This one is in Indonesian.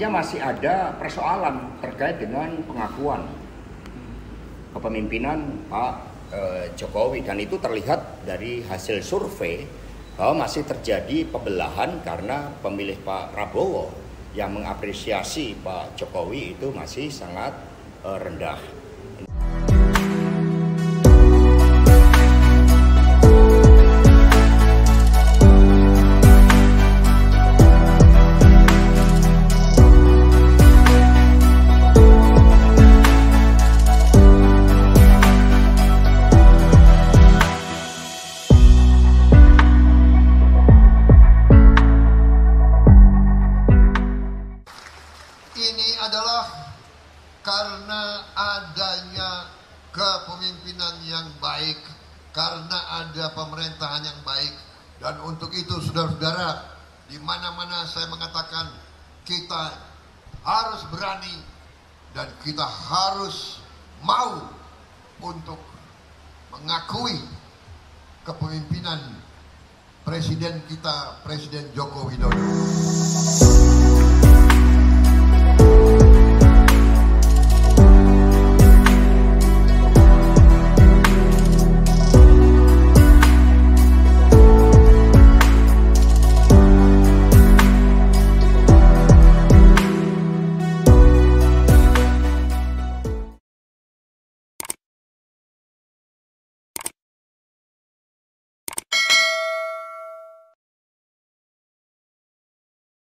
masih ada persoalan terkait dengan pengakuan kepemimpinan Pak Jokowi, dan itu terlihat dari hasil survei bahwa masih terjadi pembelahan karena pemilih Pak Prabowo yang mengapresiasi Pak Jokowi itu masih sangat rendah. Ini adalah karena adanya kepemimpinan yang baik, karena ada pemerintahan yang baik. Dan untuk itu saudara-saudara, di mana-mana saya mengatakan kita harus berani dan kita harus mau untuk mengakui kepemimpinan Presiden kita, Presiden Joko Widodo.